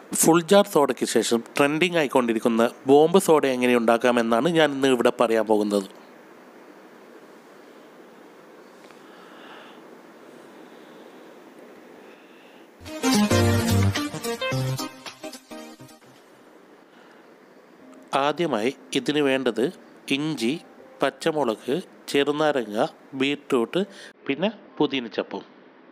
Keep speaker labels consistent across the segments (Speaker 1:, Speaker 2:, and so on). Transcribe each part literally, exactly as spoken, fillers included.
Speaker 1: Full jar സോഡയ്ക്ക് ശേഷം trending ആയിക്കൊണ്ടിരിക്കുന്ന bomb soda എങ്ങനെ ഉണ്ടാക്കാമെന്നാണ് ഞാൻ ഇന്ന് ഇവിടെ പറയാൻ പോകുന്നത്. ആദ്യമായി ഇതിന് വേണ്ടത് ഇഞ്ചി, പച്ചമുളക്, ചെറുനാരങ്ങ, ബീറ്റ്റൂട്ട്, പിന്നെ പുതിനച്ചപ്പും.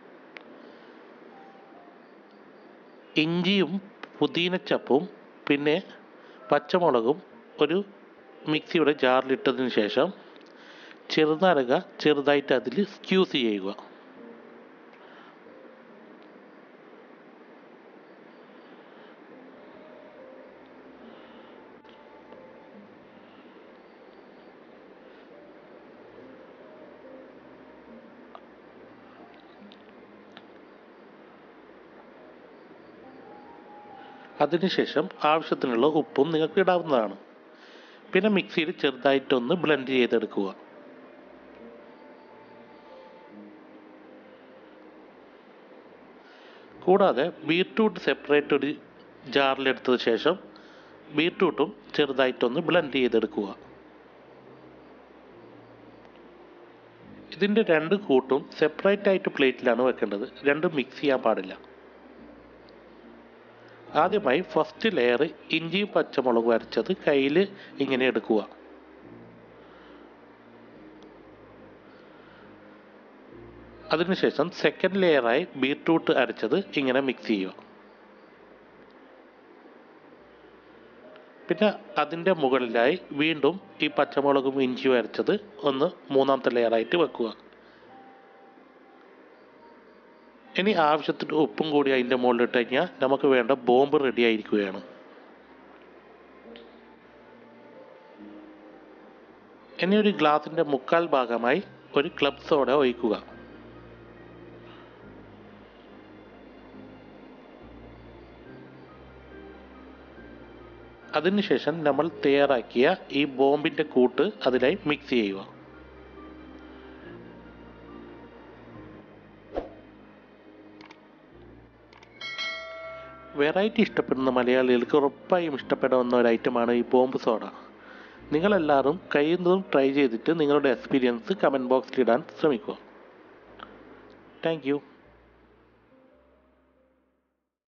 Speaker 1: ഇഞ്ചിയും പുതിനച്ചപ്പും പിന്നെ പച്ചമുളകും ഒരു മിക്സിയുടെ ജാറിലിട്ടതിന് ശേഷം ചെറുനാരങ്ങ ചെറുതായിട്ട് അതിൽ സ്ക്യൂസ് ചെയ്യുക. അതിനുശേഷം ആവശ്യത്തിനുള്ള ഉപ്പും നിങ്ങൾക്ക് ഇടാവുന്നതാണ്. പിന്നെ മിക്സിയിൽ ചെറുതായിട്ടൊന്ന് ബ്ലെൻഡ് ചെയ്തെടുക്കുക. കൂടാതെ ബീറ്റ്റൂട്ട് സെപ്പറേറ്റ് ഒരു ജാറിലെടുത്തത് ശേഷം ബീറ്റ്റൂട്ടും ചെറുതായിട്ടൊന്ന് ബ്ലെൻഡ് ചെയ്തെടുക്കുക. ഇതിൻ്റെ രണ്ട് കൂട്ടും സെപ്പറേറ്റ് ആയിട്ട് പ്ലേറ്റിലാണ് വെക്കേണ്ടത്. രണ്ടും മിക്സ് ചെയ്യാൻ പാടില്ല. ആദ്യമായി ഫസ്റ്റ് ലെയർ ഇഞ്ചിയും പച്ചമുളകും അരച്ചത് കയ്യിൽ ഇങ്ങനെ എടുക്കുക. അതിനുശേഷം സെക്കൻഡ് ലെയറായി ബീറ്റ്റൂട്ട് അരച്ചത് ഇങ്ങനെ മിക്സ് ചെയ്യുക. പിന്നെ അതിൻ്റെ മുകളിലായി വീണ്ടും ഈ പച്ചമുളകും ഇഞ്ചിയും അരച്ചത് ഒന്ന് മൂന്നാമത്തെ ലെയറായിട്ട് വെക്കുക. ഇനി ആവശ്യത്തിന് ഉപ്പും കൂടി അതിൻ്റെ മുകളിലിട്ട് കഴിഞ്ഞാൽ നമുക്ക് വേണ്ട ബോംബ് റെഡി ആയിരിക്കുകയാണ്. ഇനി ഒരു ഗ്ലാസിൻ്റെ മുക്കാൽ ഭാഗമായി ഒരു ക്ലബ് സോഡ ഒഴിക്കുക. അതിനുശേഷം നമ്മൾ തയ്യാറാക്കിയ ഈ ബോംബിൻ്റെ കൂട്ട് അതിലായി മിക്സ് ചെയ്യുക. വെറൈറ്റി ഇഷ്ടപ്പെടുന്ന മലയാളികൾക്ക് ഉറപ്പായും ഇഷ്ടപ്പെടാവുന്ന ഒരു ഐറ്റമാണ് ഈ ബോംബ് സോഡ. നിങ്ങളെല്ലാവരും കഴിയുന്നതും ട്രൈ ചെയ്തിട്ട് നിങ്ങളുടെ എക്സ്പീരിയൻസ് കമൻറ്റ് ബോക്സിൽ ഇടാൻ ശ്രമിക്കുക. Thank U.